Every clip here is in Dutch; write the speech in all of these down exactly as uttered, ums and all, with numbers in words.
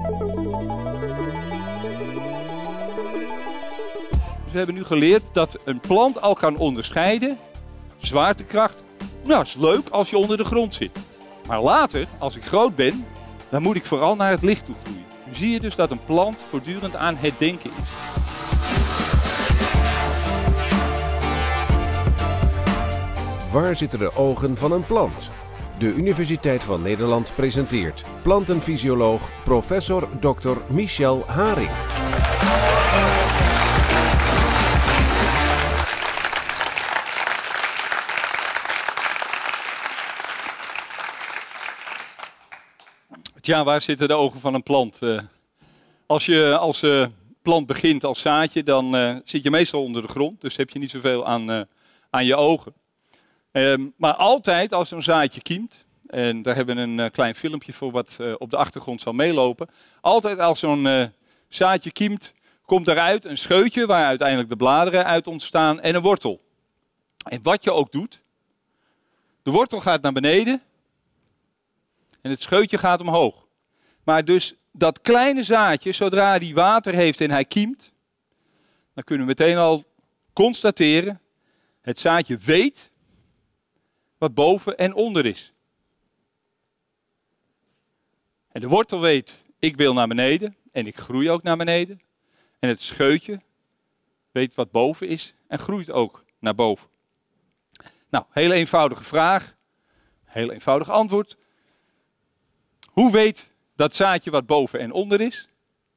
Dus we hebben nu geleerd dat een plant al kan onderscheiden. Zwaartekracht, nou is leuk als je onder de grond zit. Maar later, als ik groot ben, dan moet ik vooral naar het licht toe groeien. Nu zie je dus dat een plant voortdurend aan het denken is. Waar zitten de ogen van een plant? De Universiteit van Nederland presenteert plantenfysioloog professor dokter Michel Haring. Tja, waar zitten de ogen van een plant? Uh, als je als uh, plant begint als zaadje, dan uh, zit je meestal onder de grond. Dus heb je niet zoveel aan, uh, aan je ogen. Um, maar altijd als zo'n zaadje kiemt, en daar hebben we een uh, klein filmpje voor wat uh, op de achtergrond zal meelopen. Altijd als zo'n uh, zaadje kiemt, komt daaruit een scheutje waar uiteindelijk de bladeren uit ontstaan en een wortel. En wat je ook doet, de wortel gaat naar beneden. En het scheutje gaat omhoog. Maar dus dat kleine zaadje, zodra die water heeft en hij kiemt, dan kunnen we meteen al constateren, het zaadje weet wat boven en onder is. En de wortel weet, ik wil naar beneden en ik groei ook naar beneden. En het scheutje weet wat boven is en groeit ook naar boven. Nou, hele eenvoudige vraag, heel eenvoudig antwoord. Hoe weet dat zaadje wat boven en onder is?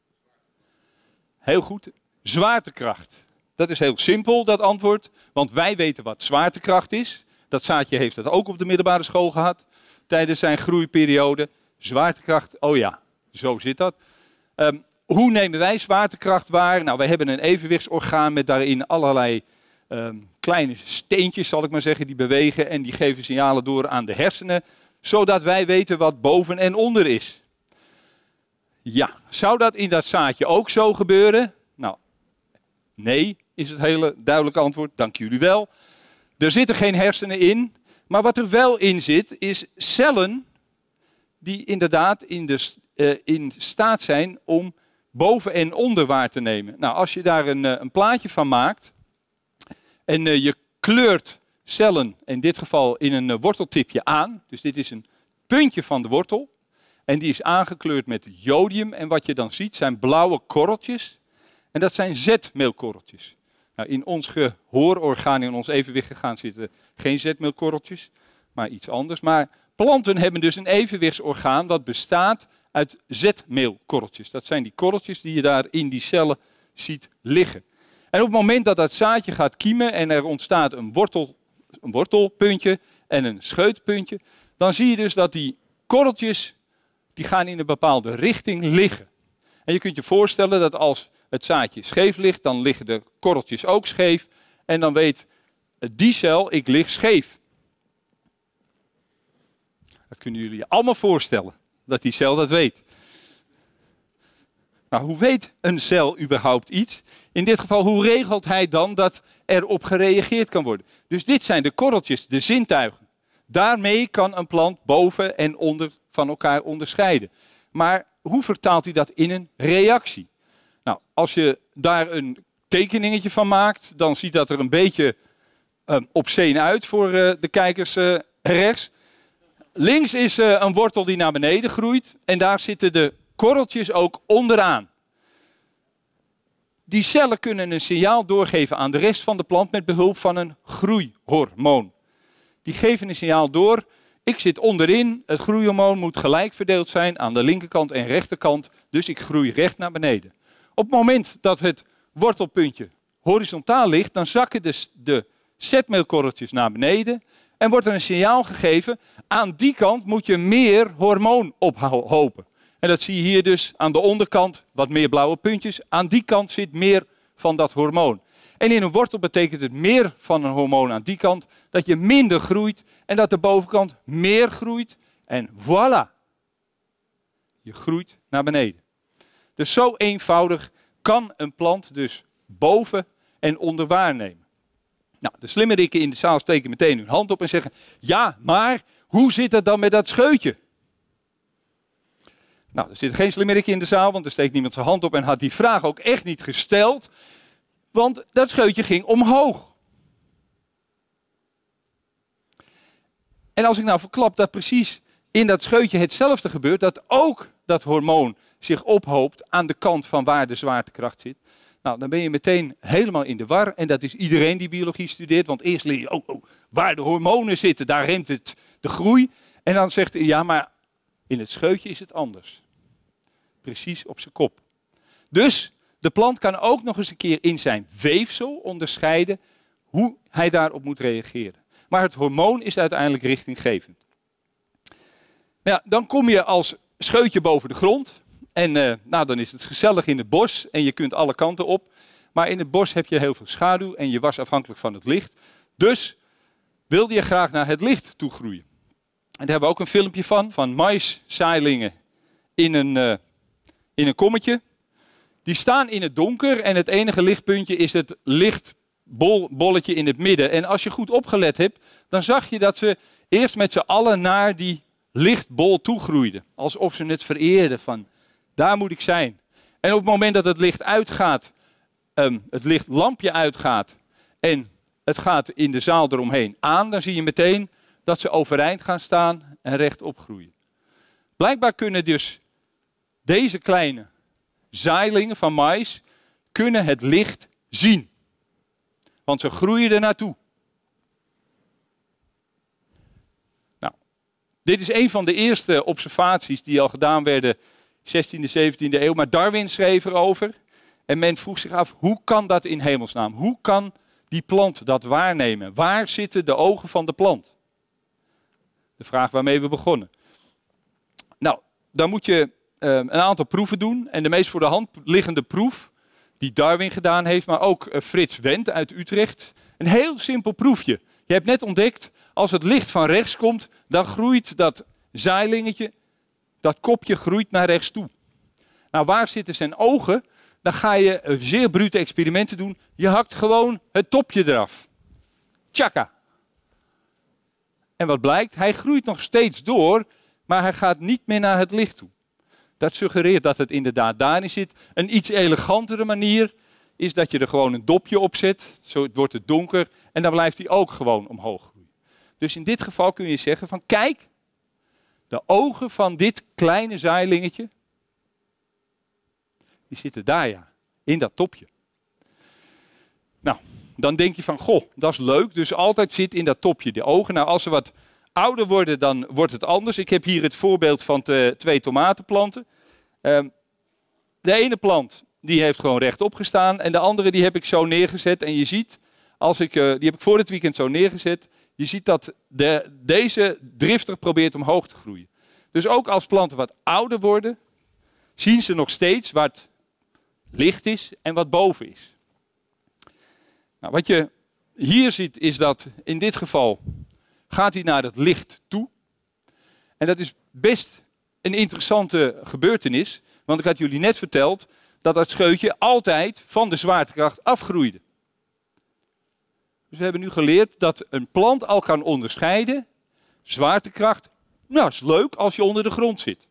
Heel goed, zwaartekracht. Dat is heel simpel, dat antwoord, want wij weten wat zwaartekracht is. Dat zaadje heeft dat ook op de middelbare school gehad, tijdens zijn groeiperiode. Zwaartekracht, oh ja, zo zit dat. Um, hoe nemen wij zwaartekracht waar? Nou, wij hebben een evenwichtsorgaan met daarin allerlei um, kleine steentjes, zal ik maar zeggen, die bewegen en die geven signalen door aan de hersenen, zodat wij weten wat boven en onder is. Ja, zou dat in dat zaadje ook zo gebeuren? Nou, nee, is het hele duidelijke antwoord. Dank jullie wel. Er zitten geen hersenen in, maar wat er wel in zit, is cellen die inderdaad in, de, uh, in staat zijn om boven en onder waar te nemen. Nou, als je daar een, uh, een plaatje van maakt en uh, je kleurt cellen, in dit geval in een uh, worteltipje aan, dus dit is een puntje van de wortel, en die is aangekleurd met jodium, en wat je dan ziet zijn blauwe korreltjes, en dat zijn zetmeelkorreltjes. Nou, in ons gehoororgaan, in ons evenwichtsorgaan zitten geen zetmeelkorreltjes, maar iets anders. Maar planten hebben dus een evenwichtsorgaan dat bestaat uit zetmeelkorreltjes. Dat zijn die korreltjes die je daar in die cellen ziet liggen. En op het moment dat dat zaadje gaat kiemen en er ontstaat een, wortel, een wortelpuntje en een scheutpuntje, dan zie je dus dat die korreltjes die gaan in een bepaalde richting liggen. En je kunt je voorstellen dat als het zaadje scheef ligt, dan liggen de korreltjes ook scheef. En dan weet die cel, ik lig scheef. Dat kunnen jullie je allemaal voorstellen, dat die cel dat weet. Nou, hoe weet een cel überhaupt iets? In dit geval, hoe regelt hij dan dat er op gereageerd kan worden? Dus dit zijn de korreltjes, de zintuigen. Daarmee kan een plant boven en onder van elkaar onderscheiden. Maar hoe vertaalt hij dat in een reactie? Nou, als je daar een tekeningetje van maakt, dan ziet dat er een beetje um, obscene uit voor uh, de kijkers uh, rechts. Links is uh, een wortel die naar beneden groeit en daar zitten de korreltjes ook onderaan. Die cellen kunnen een signaal doorgeven aan de rest van de plant met behulp van een groeihormoon. Die geven een signaal door, ik zit onderin, het groeihormoon moet gelijk verdeeld zijn aan de linkerkant en rechterkant, dus ik groei recht naar beneden. Op het moment dat het wortelpuntje horizontaal ligt, dan zakken de, de zetmeelkorreltjes naar beneden en wordt er een signaal gegeven, aan die kant moet je meer hormoon ophopen. En dat zie je hier dus aan de onderkant, wat meer blauwe puntjes, aan die kant zit meer van dat hormoon. En in een wortel betekent het meer van een hormoon aan die kant, dat je minder groeit en dat de bovenkant meer groeit. En voilà, je groeit naar beneden. Dus zo eenvoudig kan een plant dus boven en onder waarnemen. Nou, de slimmerikken in de zaal steken meteen hun hand op en zeggen, ja, maar hoe zit het dan met dat scheutje? Nou, er zit geen slimmerik in de zaal, want er steekt niemand zijn hand op en had die vraag ook echt niet gesteld. Want dat scheutje ging omhoog. En als ik nou verklap dat precies in dat scheutje hetzelfde gebeurt, dat ook dat hormoon zich ophoopt aan de kant van waar de zwaartekracht zit, nou, dan ben je meteen helemaal in de war. En dat is iedereen die biologie studeert, want eerst leer je, oh, oh, waar de hormonen zitten, daar remt het de groei. En dan zegt hij, ja, maar in het scheutje is het anders. Precies op zijn kop. Dus de plant kan ook nog eens een keer in zijn weefsel onderscheiden hoe hij daarop moet reageren. Maar het hormoon is uiteindelijk richtinggevend. Nou ja, dan kom je als scheutje boven de grond. En uh, nou, dan is het gezellig in het bos en je kunt alle kanten op. Maar in het bos heb je heel veel schaduw en je was afhankelijk van het licht. Dus wilde je graag naar het licht toe groeien. En daar hebben we ook een filmpje van, van maïszaailingen in een, uh, in een kommetje. Die staan in het donker en het enige lichtpuntje is het lichtbolletje in het midden. En als je goed opgelet hebt, dan zag je dat ze eerst met z'n allen naar die lichtbol toe groeiden. Alsof ze het vereerden van, daar moet ik zijn. En op het moment dat het licht uitgaat, um, het lichtlampje uitgaat en het gaat in de zaal eromheen aan, dan zie je meteen dat ze overeind gaan staan en rechtop groeien. Blijkbaar kunnen dus deze kleine zaailingen van maïs kunnen het licht zien. Want ze groeien er naartoe. Nou, dit is een van de eerste observaties die al gedaan werden zestiende, zeventiende eeuw. Maar Darwin schreef erover. En men vroeg zich af, hoe kan dat in hemelsnaam? Hoe kan die plant dat waarnemen? Waar zitten de ogen van de plant? De vraag waarmee we begonnen. Nou, dan moet je uh, een aantal proeven doen. En de meest voor de hand liggende proef, die Darwin gedaan heeft, maar ook uh, Frits Wendt uit Utrecht. Een heel simpel proefje. Je hebt net ontdekt, als het licht van rechts komt, dan groeit dat zaailingetje, dat kopje groeit naar rechts toe. Nou, waar zitten zijn ogen? Dan ga je uh, zeer brute experimenten doen. Je hakt gewoon het topje eraf. Tjaka. En wat blijkt? Hij groeit nog steeds door, maar hij gaat niet meer naar het licht toe. Dat suggereert dat het inderdaad daarin zit. Een iets elegantere manier is dat je er gewoon een dopje op zet. Zo wordt het donker en dan blijft hij ook gewoon omhoog groeien. Dus in dit geval kun je zeggen van kijk, de ogen van dit kleine zaailingetje, die zitten daar ja, in dat topje. Nou, dan denk je van, goh, dat is leuk. Dus altijd zit in dat topje de ogen. Nou, als ze wat ouder worden, dan wordt het anders. Ik heb hier het voorbeeld van de twee tomatenplanten. Um, de ene plant, die heeft gewoon rechtop gestaan. En de andere, die heb ik zo neergezet. En je ziet, als ik, uh, die heb ik voor het weekend zo neergezet. Je ziet dat de, deze driftig probeert omhoog te groeien. Dus ook als planten wat ouder worden, zien ze nog steeds wat licht is en wat boven is. Nou, wat je hier ziet is dat in dit geval gaat hij naar het licht toe. En dat is best een interessante gebeurtenis. Want ik had jullie net verteld dat dat scheutje altijd van de zwaartekracht afgroeide. Dus we hebben nu geleerd dat een plant al kan onderscheiden. Zwaartekracht, nou is leuk als je onder de grond zit.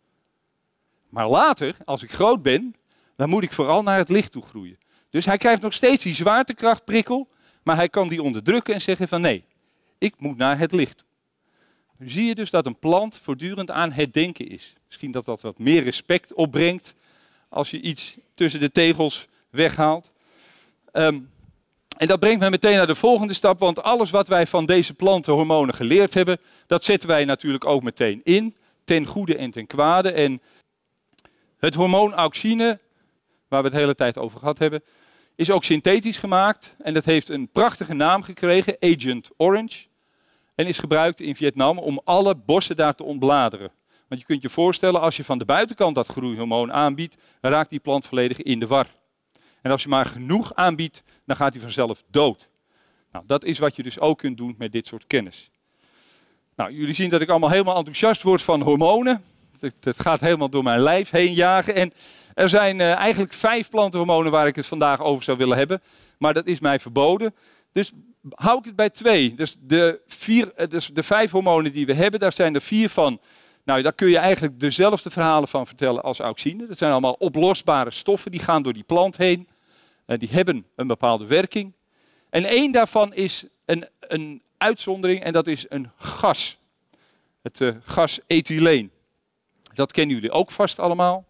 Maar later, als ik groot ben, dan moet ik vooral naar het licht toe groeien. Dus hij krijgt nog steeds die zwaartekrachtprikkel, maar hij kan die onderdrukken en zeggen van nee, ik moet naar het licht toe. Nu zie je dus dat een plant voortdurend aan het denken is. Misschien dat dat wat meer respect opbrengt als je iets tussen de tegels weghaalt. Um, en dat brengt mij meteen naar de volgende stap, want alles wat wij van deze plantenhormonen geleerd hebben, dat zetten wij natuurlijk ook meteen in, ten goede en ten kwade. En het hormoon auxine, waar we het de hele tijd over gehad hebben, is ook synthetisch gemaakt en dat heeft een prachtige naam gekregen, Agent Orange. En is gebruikt in Vietnam om alle bossen daar te ontbladeren. Want je kunt je voorstellen, als je van de buitenkant dat groeihormoon aanbiedt, dan raakt die plant volledig in de war. En als je maar genoeg aanbiedt, dan gaat hij vanzelf dood. Nou, dat is wat je dus ook kunt doen met dit soort kennis. Nou, jullie zien dat ik allemaal helemaal enthousiast word van hormonen. Het gaat helemaal door mijn lijf heen jagen. En er zijn uh, eigenlijk vijf plantenhormonen waar ik het vandaag over zou willen hebben. Maar dat is mij verboden. Dus hou ik het bij twee. Dus de, vier, dus de vijf hormonen die we hebben, daar zijn er vier van Nou, daar kun je eigenlijk dezelfde verhalen van vertellen als auxine. Dat zijn allemaal oplosbare stoffen, die gaan door die plant heen. Uh, die hebben een bepaalde werking. En één daarvan is een, een uitzondering en dat is een gas. Het uh, gas ethyleen. Dat kennen jullie ook vast allemaal.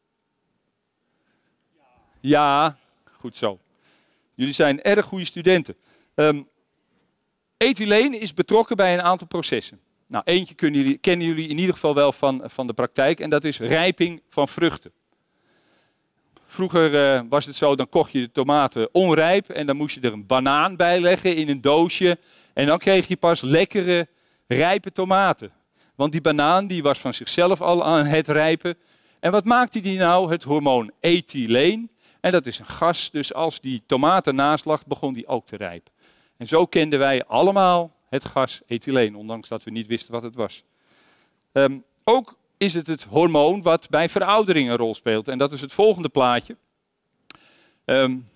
Ja, goed zo. Jullie zijn erg goede studenten. Um, ethyleen is betrokken bij een aantal processen. Nou, eentje kunnen jullie, kennen jullie in ieder geval wel van, van de praktijk en dat is rijping van vruchten. Vroeger uh, was het zo, dan kocht je de tomaten onrijp en dan moest je er een banaan bij leggen in een doosje. En dan kreeg je pas lekkere, rijpe tomaten. Want die banaan die was van zichzelf al aan het rijpen. En wat maakte die nou? Het hormoon ethyleen. En dat is een gas, dus als die tomaten naast lag, begon die ook te rijpen. En zo kenden wij allemaal het gas ethyleen, ondanks dat we niet wisten wat het was. Um, ook is het het hormoon wat bij veroudering een rol speelt. En dat is het volgende plaatje. Um,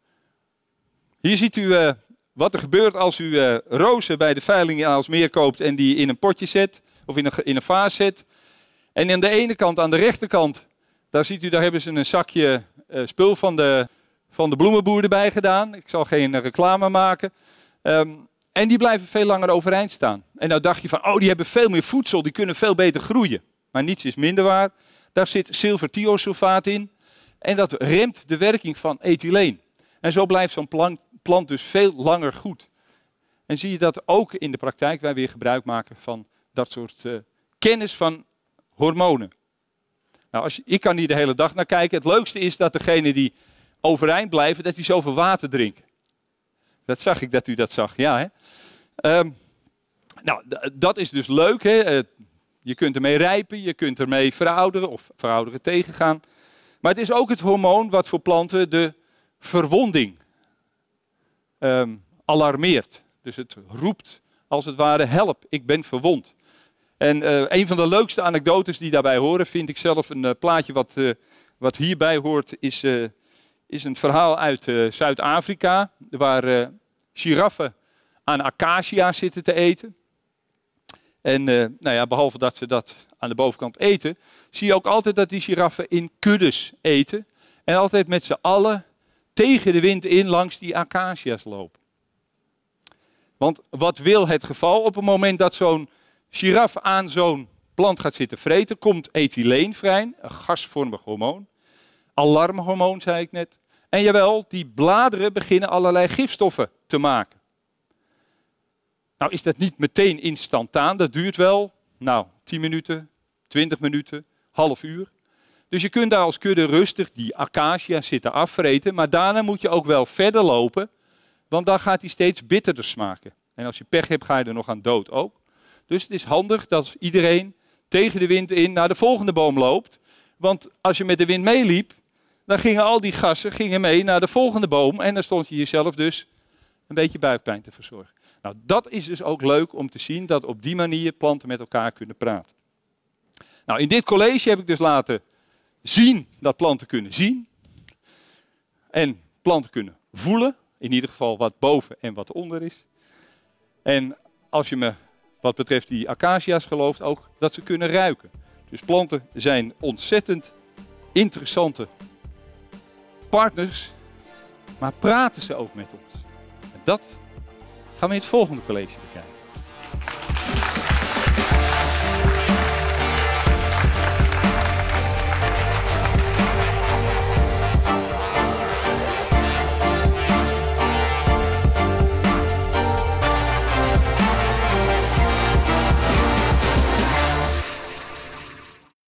hier ziet u uh, wat er gebeurt als u uh, rozen bij de veiling in Aalsmeer koopt en die in een potje zet, of in een, in een vaas zet. En aan de ene kant, aan de rechterkant, daar ziet u, daar hebben ze een zakje uh, spul van de, van de bloemenboer erbij gedaan. Ik zal geen uh, reclame maken. Um, en die blijven veel langer overeind staan. En nou dacht je van, oh, die hebben veel meer voedsel, die kunnen veel beter groeien. Maar niets is minder waar. Daar zit zilverthiosulfaat in. En dat remt de werking van ethyleen. En zo blijft zo'n plant, plant dus veel langer goed. En zie je dat ook in de praktijk wij weer gebruik maken van dat soort uh, kennis van hormonen. Nou, als je, ik kan hier de hele dag naar kijken. Het leukste is dat degenen die overeind blijven, dat die zoveel water drinken. Dat zag ik dat u dat zag, ja. Hè? Um, nou, dat is dus leuk. Hè? Uh, je kunt ermee rijpen, je kunt ermee verouderen of verouderen tegengaan. Maar het is ook het hormoon wat voor planten de verwonding um, alarmeert. Dus het roept als het ware, help, ik ben verwond. En uh, een van de leukste anekdotes die daarbij horen, vind ik zelf een uh, plaatje wat, uh, wat hierbij hoort, is, uh, is een verhaal uit uh, Zuid-Afrika, waar uh, giraffen aan acacia zitten te eten. En uh, nou ja, behalve dat ze dat aan de bovenkant eten, zie je ook altijd dat die giraffen in kuddes eten. En altijd met z'n allen tegen de wind in langs die acacia's lopen. Want wat wil het geval? Op het moment dat zo'n giraf aan zo'n plant gaat zitten vreten, komt ethyleen vrij, een gasvormig hormoon. Alarmhormoon, zei ik net. En jawel, die bladeren beginnen allerlei gifstoffen te maken. Nou is dat niet meteen instantaan, dat duurt wel, nou, tien minuten, twintig minuten, half uur. Dus je kunt daar als kudde rustig die acacia zitten afvreten, maar daarna moet je ook wel verder lopen, want dan gaat die steeds bitterder smaken. En als je pech hebt, ga je er nog aan dood ook. Dus het is handig dat iedereen tegen de wind in naar de volgende boom loopt. Want als je met de wind meeliep, dan gingen al die gassen gingen mee naar de volgende boom. En dan stond je jezelf dus een beetje buikpijn te verzorgen. Nou, dat is dus ook leuk om te zien dat op die manier planten met elkaar kunnen praten. Nou, in dit college heb ik dus laten zien dat planten kunnen zien. En planten kunnen voelen. In ieder geval wat boven en wat onder is. En als je me wat betreft die acacia's gelooft ook dat ze kunnen ruiken. Dus planten zijn ontzettend interessante partners, maar praten ze ook met ons? En dat gaan we in het volgende college bekijken.